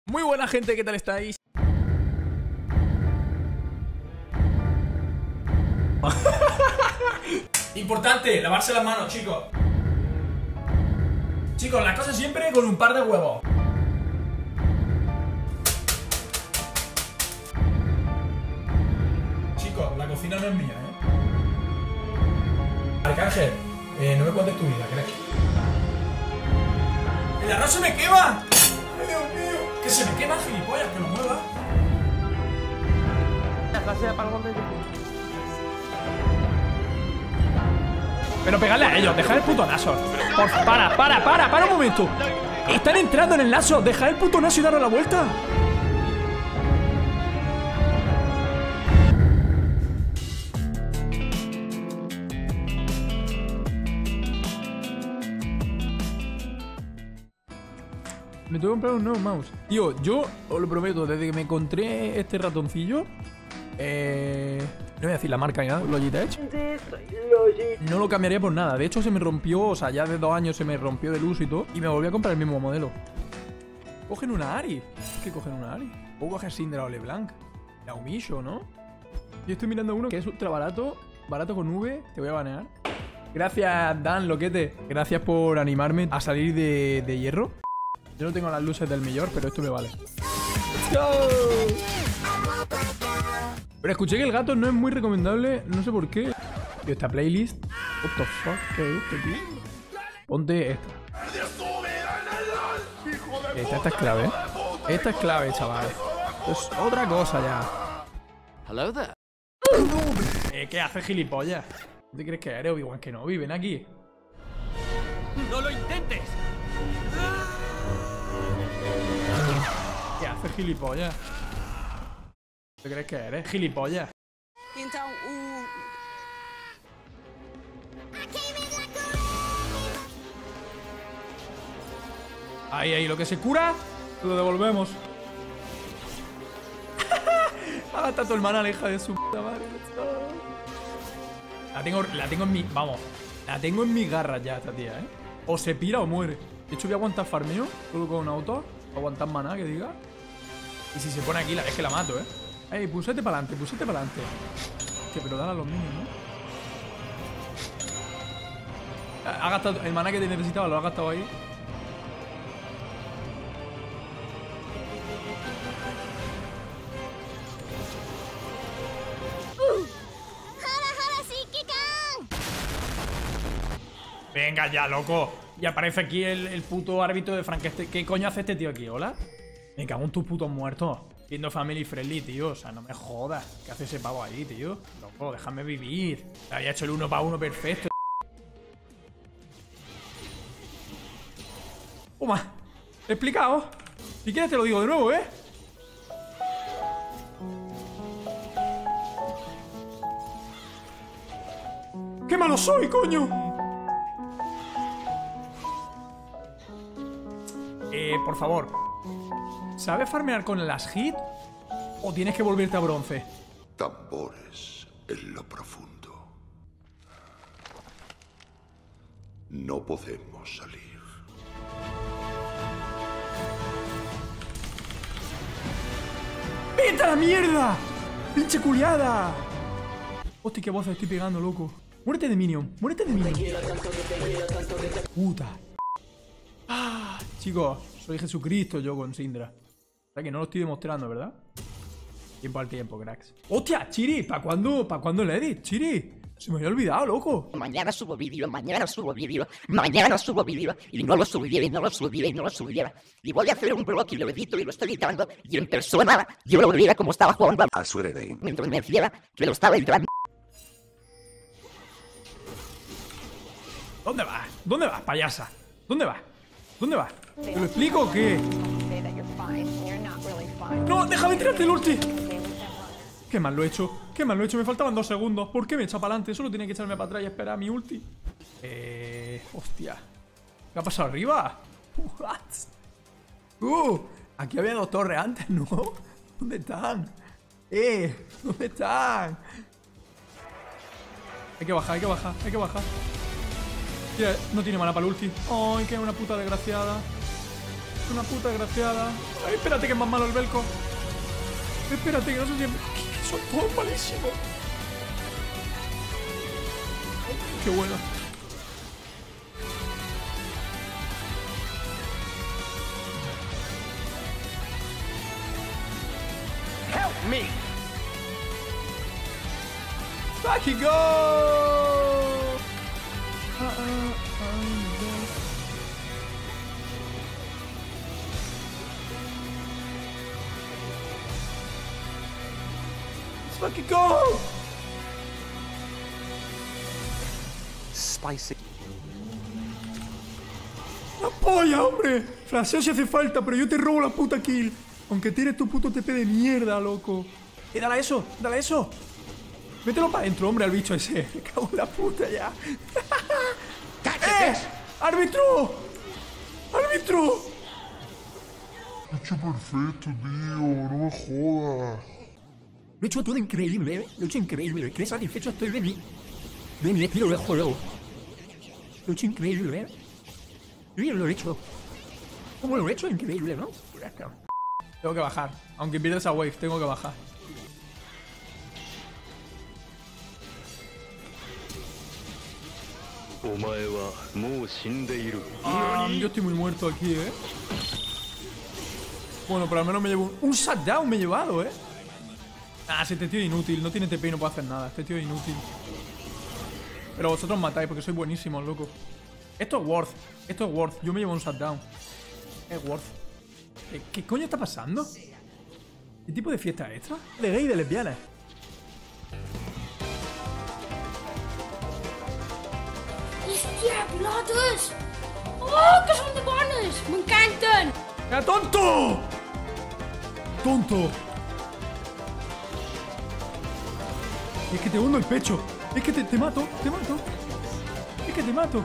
Muy buena gente, ¿qué tal estáis? Importante, lavarse las manos, chicos. Chicos, las cosas siempre con un par de huevos. Chicos, la cocina no es mía, Arcángel, no me cuentes tu vida, ¿crees? ¡El arroz se me quema! ¡Ay, Dios mío! ¡Que se me quema, gilipollas! ¡Que lo mueva! Pero pegadle a ellos, dejad el puto Naso. Para un momento. Están entrando en el Naso, dejad el puto Naso y darle la vuelta. Me tengo que comprar un nuevo mouse. Tío, yo os lo prometo, desde que me encontré este ratoncillo, no voy a decir la marca ni nada, Logitech. No lo cambiaría por nada. De hecho, se me rompió, o sea, ya de 2 años se me rompió del uso y todo. Y me volví a comprar el mismo modelo. Cogen una Ari. ¿Qué cogen una Ari? Puedo coger Syndra o LeBlanc. La Umisho, ¿no? Yo estoy mirando uno que es ultra barato. Barato con V. Te voy a banear. Gracias, Dan, loquete. Gracias por animarme a salir de hierro. Yo no tengo las luces del mejor, pero esto me vale. ¡Let's go! Pero escuché que el gato no es muy recomendable, no sé por qué. Tío, esta playlist. What the fuck, ¿qué es esto, tío? Ponte esta. Esta es clave, ¿eh? Esta es clave, chaval. Esto es otra cosa ya. Hello there. ¿Qué haces, gilipollas? ¿Qué te crees que eres, Obi-Wan Kenobi? Ven aquí. ¡No lo intentes! ¿Qué haces, gilipollas? ¿Qué crees que eres? Gilipollas. Ahí, lo que se cura, lo devolvemos. Ha gastado tu hermana, la hija de su puta madre. La tengo en mi... Vamos. La tengo en mis garras ya, esta tía, O se pira o muere. De hecho, voy a aguantar farmeo, solo con un auto. Aguantar maná, que diga. Y si se pone aquí, es que la mato, Ey, púsate para adelante, Que pero dan a los minions, ¿no? Ha gastado el maná que te necesitaba, lo ha gastado ahí. Venga ya, loco. Y aparece aquí el puto árbitro de Frankenstein. ¿Qué coño hace este tío aquí? ¿Hola? Me cago en tus putos muertos. Siendo family friendly, tío. O sea, no me jodas. ¿Qué hace ese pavo ahí, tío? Loco, déjame vivir. Te había hecho el 1 para 1 perfecto. Toma. Te he explicado. Si quieres te lo digo de nuevo, ¡Qué malo soy, coño! Por favor. ¿Sabes farmear con las hit? ¿O tienes que volverte a bronce? Tambores en lo profundo. No podemos salir. ¡Vete a la mierda! ¡Pinche culiada! Hostia, qué voz estoy pegando, loco. Muérete de minion, Puta. Chicos, soy Jesucristo yo con Syndra. O sea que no lo estoy demostrando, ¿verdad? Tiempo al tiempo, cracks. ¡Hostia, Chiri! ¿Para cuándo el edit, Chiri? Se me había olvidado, loco. Mañana subo vídeo, mañana subo vídeo, mañana subo vídeo. Y no lo subiera, y no lo subiera, y no lo subiera. Y voy a hacer un blog y lo edito y lo estoy editando. Y en persona yo lo volviera como estaba jugando. A su heredero. Mientras me decía que lo estaba editando. ¿Dónde vas? ¿Dónde vas, payasa? ¿Dónde vas? ¿Dónde vas? ¿Te lo explico o qué? ¡No! ¡Déjame tirarte el ulti! Qué mal lo he hecho. Me faltaban 2 segundos. ¿Por qué me echa para adelante? Solo tiene que echarme para atrás y esperar a mi ulti. Hostia. ¿Qué ha pasado arriba? What? Aquí había 2 torres antes, ¿no? ¿Dónde están? ¿Dónde están? Hay que bajar. Tía, no tiene mana para el ulti. Ay, que es una puta desgraciada. Una puta desgraciada. Ay, espérate que es más malo el Velco. Espérate que no sé si... Son todos malísimos. Qué bueno. Help me! Fucking go! Let's fucking go! Spicy. ¡La polla, hombre! Fraseo si hace falta, pero yo te robo la puta kill. Aunque tires tu puto TP de mierda, loco. Dale eso, dale eso. Mételo para adentro, hombre, al bicho ese. Me cago en la puta ya. ¡Árbitro! ¡Árbitro! Lo he hecho perfecto, tío. No me jodas. Lo he hecho todo increíble, ¿eh? Lo he hecho increíble. ¿Qué satisfecho estoy de mí? De mi estilo de juego. Lo he hecho increíble, ¿eh? Bien, lo he hecho. ¿Cómo lo he hecho? Increíble, ¿no? Tengo que bajar. Aunque pierda esa wave, tengo que bajar. Yo estoy muy muerto aquí, ¿eh? Bueno, pero al menos me llevo un shutdown me he llevado, ¿eh? Ah, si este tío es inútil. No tiene TP y no puede hacer nada. Este tío es inútil. Pero vosotros matáis porque sois buenísimos, loco. Esto es Worth. Esto es Worth. Yo me llevo un shutdown. Es Worth. ¿Qué coño está pasando? ¿Qué tipo de fiesta es esta? De gay y de lesbianas. ¡Hostia, pilotos! ¡Oh, que son de bones! ¡Me encantan! ¡Ya, tonto! ¡Tonto! Es que te hundo el pecho. Es que te mato. Te mato. Es que te mato.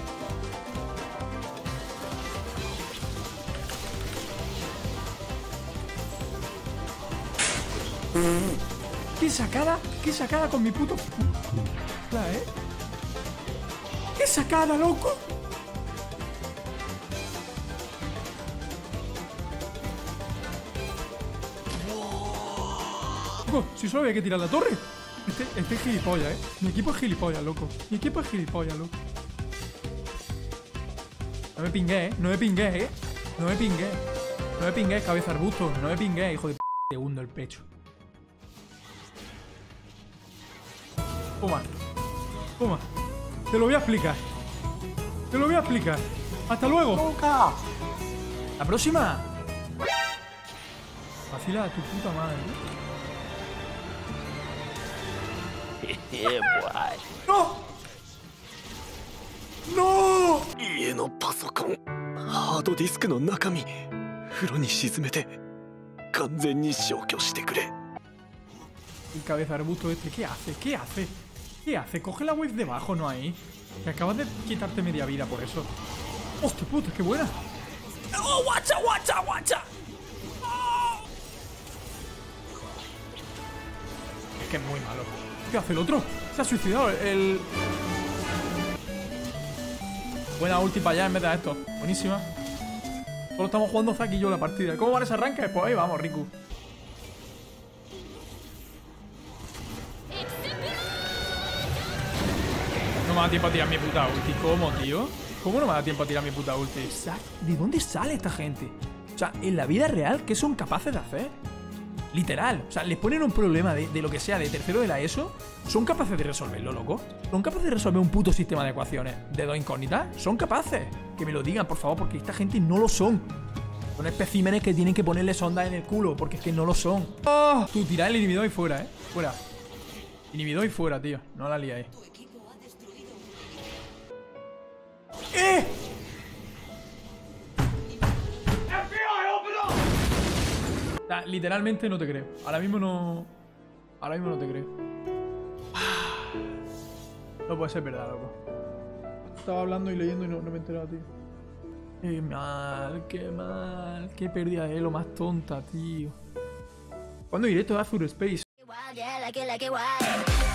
¿Qué sacada? ¿Qué sacada con mi puto... ¿eh? ¿Qué sacada, loco? Loco, si solo había que tirar la torre. Este es gilipollas, ¿eh? Mi equipo es gilipollas, loco. Mi equipo es gilipollas, loco. No me pingué, ¿eh? No me pingué, ¿eh? No me pingué. No me pingué, cabeza arbusto. No me pingué, hijo de p***. Te hundo el pecho. Toma. Toma. Te lo voy a explicar. Te lo voy a explicar. Hasta luego. La próxima. Vacila a tu puta madre. ¡No! ¡No! 家のパソコンハードディスクの中身風呂に沈めて完全に消去してくれ。 El cabeza arbusto este, ¿qué hace? ¿Qué hace? ¿Qué hace? Coge la wave debajo, ¿no ahí? Que acabas de quitarte media vida por eso. ¡Hostia puta, qué buena! ¡Oh, guacha, guacha, guacha! ¡Oh! Es que es muy malo. ¿Qué hace el otro? Se ha suicidado el... Buena ulti para allá en vez de esto. Buenísima. Solo estamos jugando Zack y yo la partida. ¿Cómo van ese arranque? Pues ahí vamos, Riku. No me da tiempo a tirar mi puta ulti. ¿Cómo, tío? ¿Cómo no me da tiempo a tirar mi puta ulti? ¿De dónde sale esta gente? O sea, en la vida real, ¿qué son capaces de hacer? Literal. O sea, les ponen un problema de lo que sea, de tercero de la ESO. ¿Son capaces de resolverlo, loco? ¿Son capaces de resolver un puto sistema de ecuaciones de dos incógnitas? ¿Son capaces? Que me lo digan, por favor, porque esta gente no lo son. Son especímenes que tienen que ponerle sondas en el culo, porque es que no lo son. ¡Oh! Tú, tirad el inhibidor y fuera, ¿eh? Fuera. Inhibidor y fuera, tío. No la liáis. ¡Eh! O sea, literalmente no te creo. Ahora mismo no... Ahora mismo no te creo. No puede ser verdad, loco. Estaba hablando y leyendo y no me he enterado, tío. Qué mal, qué mal. Qué pérdida de lo más tonta, tío. ¿Cuándo directo de Azure Space? Yeah, like it wild.